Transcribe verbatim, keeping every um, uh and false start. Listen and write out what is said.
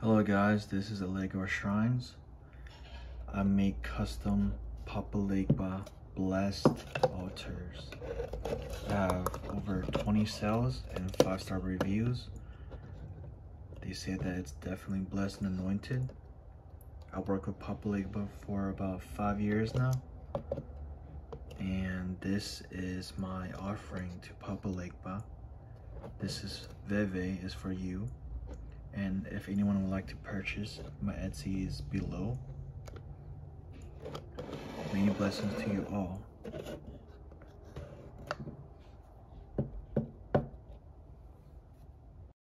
Hello guys, this is Elegua Shrines. I make custom Papa Legba blessed altars. I have over twenty sales and five star reviews. They say that it's definitely blessed and anointed. I work with Papa Legba for about five years now. And this is my offering to Papa Legba. This is Veve is for you. And if anyone would like to purchase, my Etsy is below. Many blessings to you all.